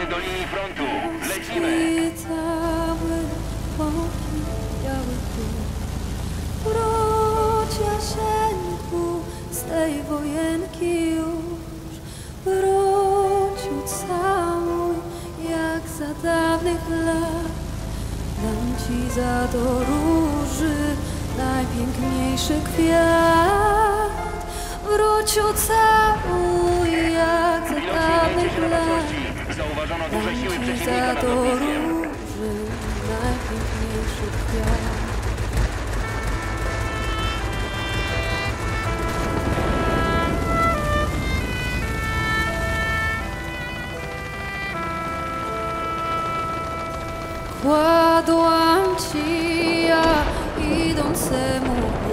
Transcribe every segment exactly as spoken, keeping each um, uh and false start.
Zbliżamy do linii frontu. Lecimy! Cały pokój biały chór. Wróć, Jasieńku, z tej wojenki już. Wróć, ucałuj, jak za dawnych lat. Dam ci za to róży najpiękniejszy kwiat. Wróć, ucałuj, jak za dawnych lat. Zauważono duże siły Dam ci przeciwnika za nad to lotniskiem. róży najpiękniejszy kwiat. Kładłam ci ja idącemu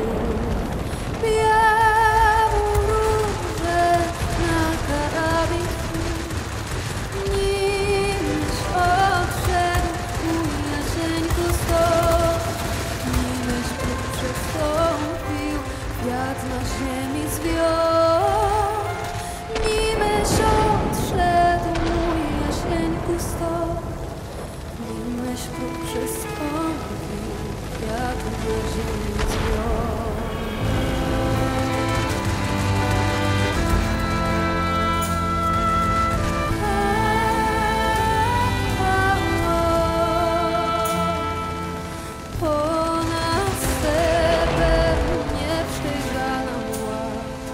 białą różę na karabin twój. Nimś odszedł mój Jasieńku stąd, nimś Bóg przestąpił, wiatr na ziemi zwiał. Nimś odszedł mój Jasieńku stąd, nimś Bóg przestąpił, wiatr na ziemi zwiał. Ponad stepem nieprzejrzana mgła,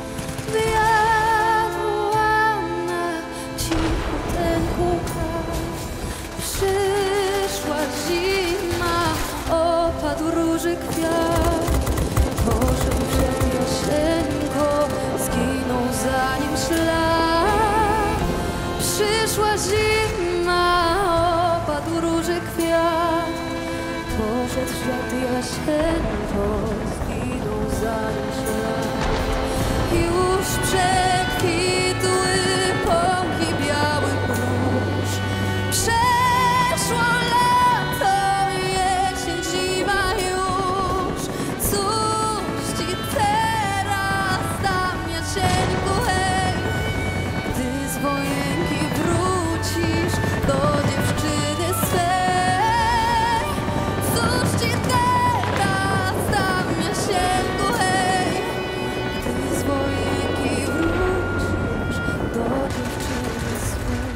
wyjadła na cichuteńku kasz. Przyszła zima, opadł róży kwiat. Poszedł przed Jasieńko, zginął za nim ślad. Przyszła zima, opadł róży kwiat. Poszedł w świat Jasieńko, zginął za nim ślad. Już przekwitły pąki białych róż. Przeszło lato, jesień, zima już. Cóż ci teraz dam, Jasieńku, hej, gdy z wojenki wrócisz do dziewczyny swej. Cóż ci teraz dam, Jasieńku, hej, gdy z wojenki wrócisz do dziewczyny swej.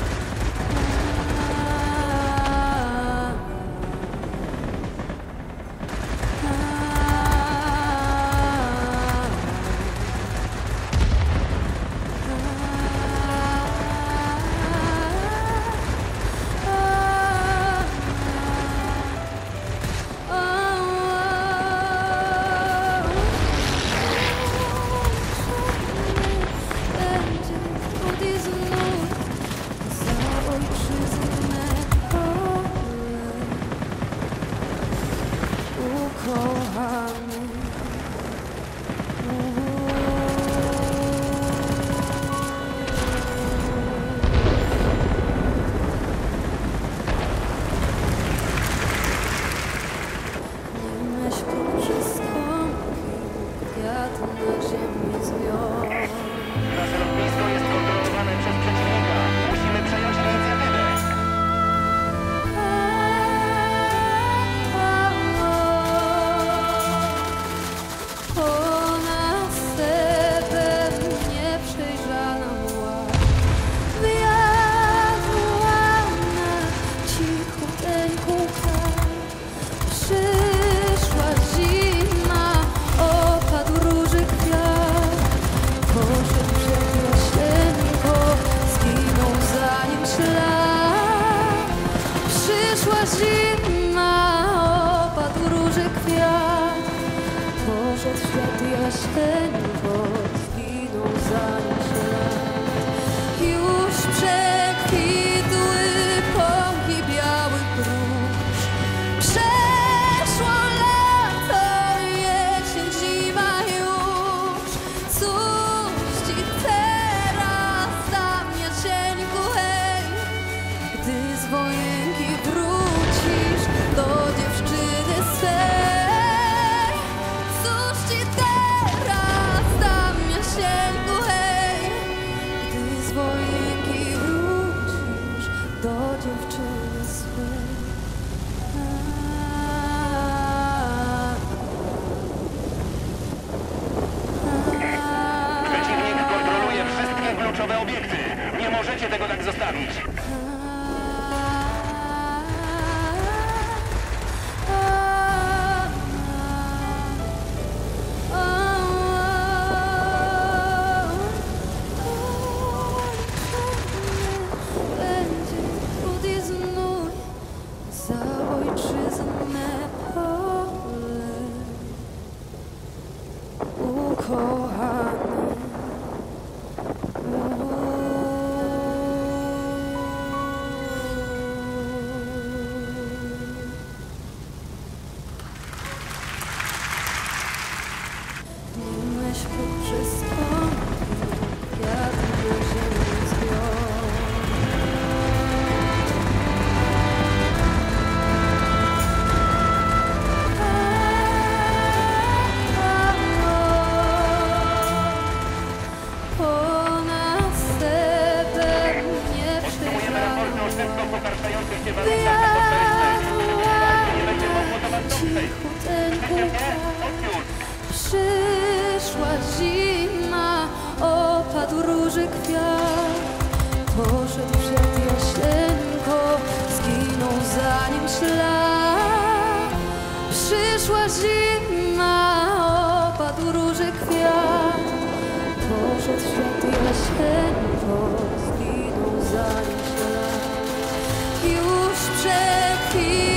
Będzie wschód znów za ojczyznę pole ukochany. Nimś Bóg przystąpił, wiatr na ziemi zwiał. Nasze lotnisko jest kontrolowane przez przeciwnika. Musimy przejąć inicjatywę. Ponad stepem nieprzejrzana mgła, wyjadła na cichuteńku kasz. Przyszła zima, opadł róży kwiat. Poszedł przed Jasieńko, zginął za nim ślad. Przyszła zima, opadł róży kwiat. Poszedł w świat Jasieńko, zginął za nim ślad. Już przekwitły pąki białych róż. Przeszło lato, jesień, zima już. Cóż ci teraz dam, Jasieńku, hej, gdy z wojenki wrócisz do dziewczyny swej. Cóż ci teraz dam, Jasieńku, hej, nowe obiekty. Nie możecie tego tak zostawić. Będzie budy znój za ojczyznę pole ukochany. Myśl przystąpi, jak do ziemi zbior. Ponad stepem nie Otrzymujemy raporty o szybko pogarszających się warunkach przewiała nie będzie mogło do was dotrzeć. cichuteńku Nie? Odbiór. Przyszła zima, opadł róży kwiat. Poszedł przed Jasieńko, zginął za nim ślad. Przyszła zima, opadł róży kwiat. Poszedł świat Jasieńko, zginął za nim ślad. Już przed chwilą